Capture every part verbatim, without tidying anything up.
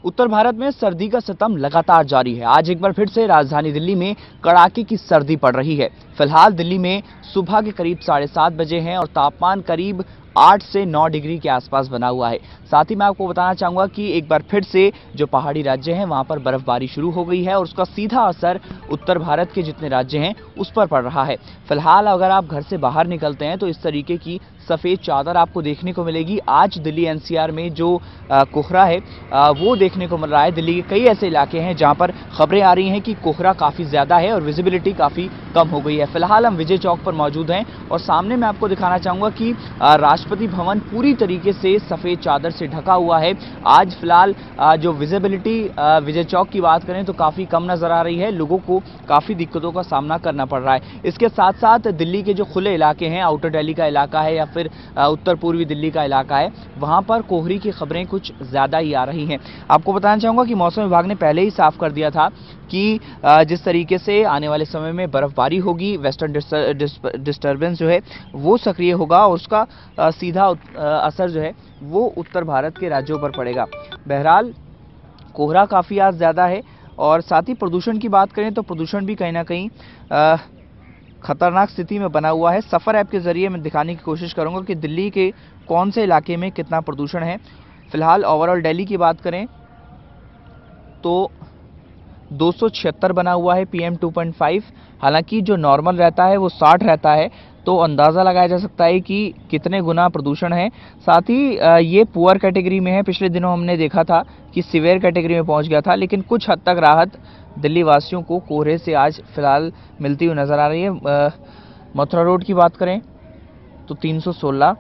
उत्तर भारत में सर्दी का सितम लगातार जारी है। आज एक बार फिर से राजधानी दिल्ली में कड़ाके की सर्दी पड़ रही है। फिलहाल दिल्ली में सुबह के करीब साढ़े सात बजे हैं और तापमान करीब आठ से नौ डिग्री के आसपास बना हुआ है। साथ ही मैं आपको बताना चाहूंगा कि एक बार फिर से जो पहाड़ी राज्य हैं वहां पर बर्फबारी शुरू हो गई है और उसका सीधा असर उत्तर भारत के जितने राज्य हैं उस पर पड़ रहा है। फिलहाल अगर आप घर से बाहर निकलते हैं तो इस तरीके की सफेद चादर आपको देखने को मिलेगी। आज दिल्ली एनसीआर में जो कोहरा है आ, वो देखने को मिल रहा है। दिल्ली के कई ऐसे इलाके हैं जहां पर खबरें आ रही हैं कि कोहरा काफी ज्यादा है और विजिबिलिटी काफी कम हो गई है। फिलहाल हम विजय चौक पर मौजूद हैं और सामने मैं आपको दिखाना चाहूंगा कि राष्ट्रपति भवन पूरी तरीके से सफेद चादर से ढका हुआ है। आज फिलहाल जो विजिबिलिटी विजय चौक की बात करें तो काफी कम नजर आ रही है। लोगों को काफी दिक्कतों का सामना करना पड़ रहा है। इसके साथ साथ दिल्ली के जो खुले इलाके हैं, आउटर दिल्ली का इलाका है या फिर उत्तर पूर्वी दिल्ली का इलाका है, वहां पर कोहरे की खबरें कुछ ज्यादा ही आ रही हैं। आपको बताना चाहूंगा कि मौसम विभाग ने पहले ही साफ कर दिया था कि जिस तरीके से आने वाले समय में बर्फबारी होगी, वेस्टर्न डिस्टर्बेंस जो है वो सक्रिय होगा और उसका सीधा असर जो है वो उत्तर भारत के राज्यों पर पड़ेगा। बहरहाल कोहरा काफी आज ज्यादा है और साथ ही प्रदूषण की बात करें तो प्रदूषण भी कहीं ना कहीं आ, खतरनाक स्थिति में बना हुआ है। सफर ऐप के जरिए मैं दिखाने की कोशिश करूंगा कि दिल्ली के कौन से इलाके में कितना प्रदूषण है। फिलहाल ओवरऑल दिल्ली की बात करें तो दो सौ छिहत्तर बना हुआ है पीएम टू पॉइंट फाइव। हालांकि जो नॉर्मल रहता है वो साठ रहता है, तो अंदाज़ा लगाया जा सकता है कि कितने गुना प्रदूषण है। साथ ही ये पुअर कैटेगरी में है। पिछले दिनों हमने देखा था कि सीवियर कैटेगरी में पहुंच गया था, लेकिन कुछ हद तक राहत दिल्ली वासियों को कोहरे से आज फिलहाल मिलती हुई नज़र आ रही है। मथुरा रोड की बात करें तो तीन सौ सोलह,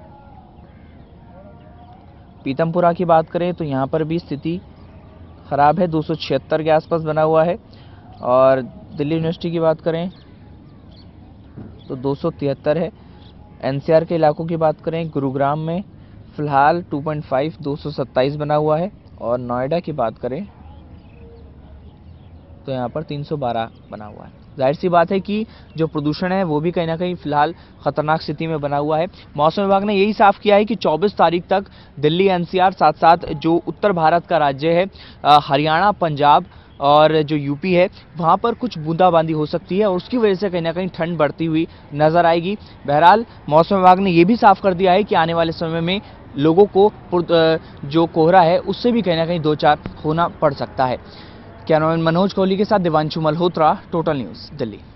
पीतमपुरा की बात करें तो यहाँ पर भी स्थिति ख़राब है, दो सौ छिहत्तर के आसपास बना हुआ है। और दिल्ली यूनिवर्सिटी की बात करें तो दो सौ तिहत्तर है। एनसीआर के इलाकों की बात करें, गुरुग्राम में फ़िलहाल टू पॉइंट फाइव दो सौ सत्ताईस बना हुआ है। और नोएडा की बात करें तो यहाँ पर तीन सौ बारह बना हुआ है। जाहिर सी बात है कि जो प्रदूषण है वो भी कहीं ना कहीं फिलहाल खतरनाक स्थिति में बना हुआ है। मौसम विभाग ने यही साफ किया है कि चौबीस तारीख तक दिल्ली एनसीआर, साथ साथ जो उत्तर भारत का राज्य है हरियाणा, पंजाब और जो यूपी है वहाँ पर कुछ बूंदाबांदी हो सकती है और उसकी वजह से कहीं ना कहीं ठंड बढ़ती हुई नजर आएगी। बहरहाल मौसम विभाग ने यह भी साफ कर दिया है कि आने वाले समय में लोगों को जो कोहरा है उससे भी कहीं ना कहीं दो चार होना पड़ सकता है। कैमरामैन मनोज कोहली के साथ दिवांशु मल्होत्रा, टोटल न्यूज़, दिल्ली।